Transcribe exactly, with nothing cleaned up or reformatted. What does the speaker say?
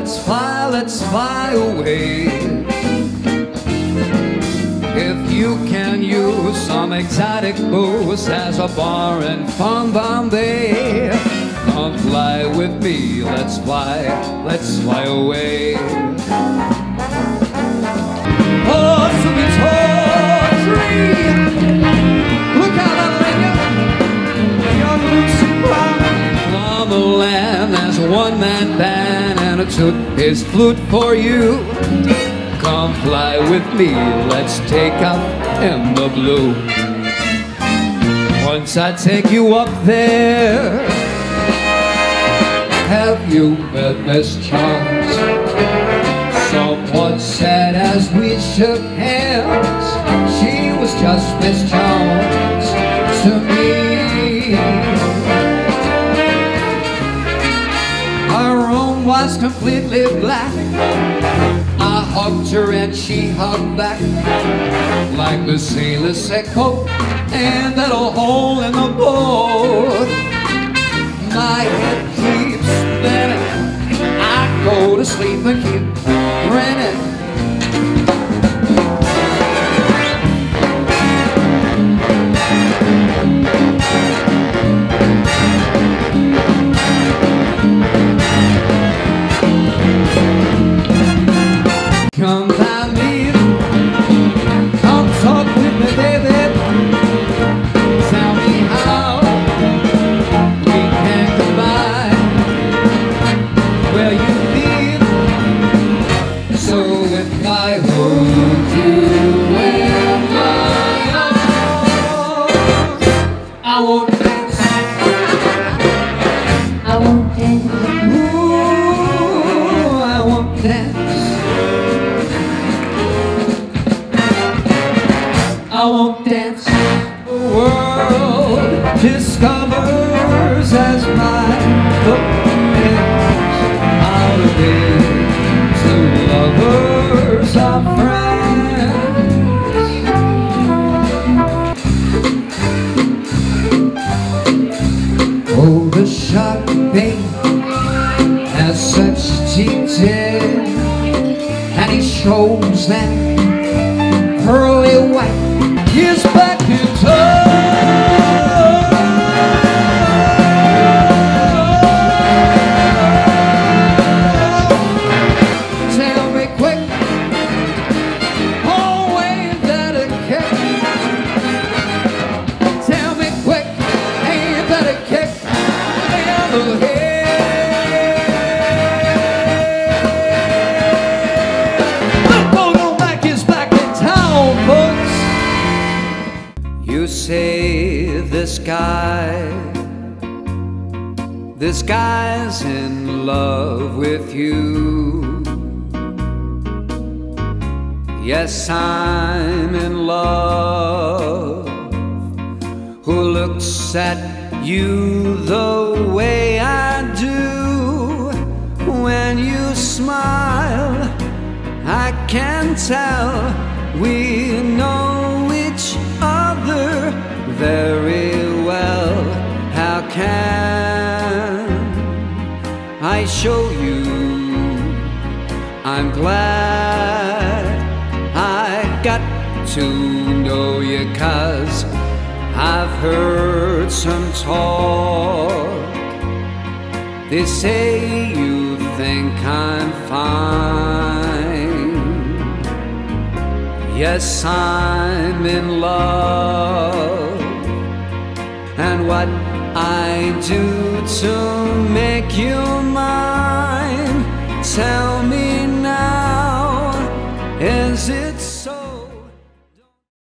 let's fly, let's fly away. If you can use some exotic booze as a bar in Fun Bombay, come fly with me, let's fly, let's fly away. Oh, sweet tall tree, look out that linger, young Lucy Brown. On the land there's a one-man band and it took his flute for you. Come fly with me, let's take off in the blue. Once I take you up there, have you met Miss Charms? Someone said as we shook hands, she was just Miss Charms to me. Her room was completely black. I hugged her and she hugged back, like the sailors said, "Coke and that old hole in the boat." My head keeps spinning, I go to sleep and keep grinning. Come by me, come talk with me, baby. Tell me how we can combine. Where you live, so if I hold you in my arms, I won't dance, I won't dance, ooh, I won't dance, I won't dance. The world discovers as my book ends. Holidays to lovers are friends. Oh, the shark bait has such detail, and he shows that pearly white. He's back in town. Tell me quick, oh, ain't that a kick? Tell me quick, ain't that a kick in the head? The Bottleneck is back in town, folks. You say this guy, this guy's in love with you. Yes, I'm in love. Who looks at you the way I do? When you smile, I can tell we know each other very well. How can I show you I'm glad I got to know you? 'Cause I've heard some talk. They say you think I'm fine. Yes, I'm in love, and what I do to make you mine.